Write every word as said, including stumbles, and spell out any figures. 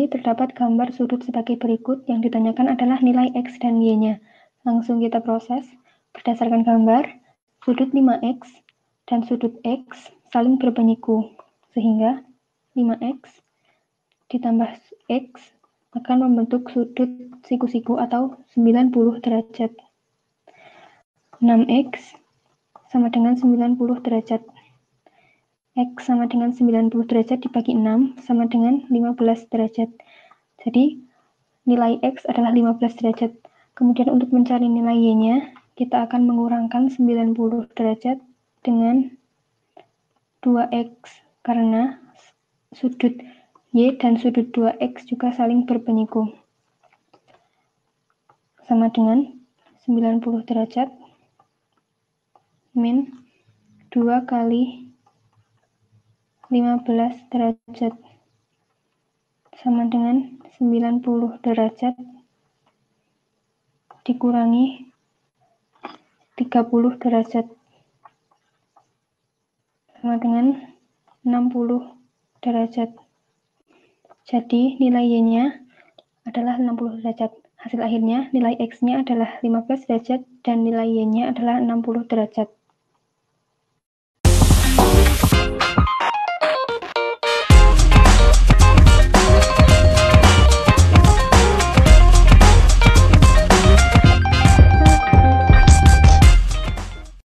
sini terdapat gambar sudut sebagai berikut. Yang ditanyakan adalah nilai X dan Y-nya. Langsung kita proses. Berdasarkan gambar, sudut lima X dan sudut X saling berpenyiku. Sehingga lima X ditambah X akan membentuk sudut siku-siku atau sembilan puluh derajat. enam X sama dengan sembilan puluh derajat. X sama dengan sembilan puluh derajat dibagi enam sama dengan lima belas derajat. Jadi nilai X adalah lima belas derajat. Kemudian untuk mencari nilai Y-nya, kita akan mengurangkan sembilan puluh derajat dengan dua X. Karena sudut Y dan sudut dua X juga saling berpenyiku. Sama dengan sembilan puluh derajat min dua kali lima belas derajat sama dengan sembilan puluh derajat dikurangi tiga puluh derajat sama dengan enam puluh derajat. Jadi nilai Y-nya adalah enam puluh derajat. Hasil akhirnya nilai X-nya adalah lima belas derajat dan nilai Y-nya adalah enam puluh derajat.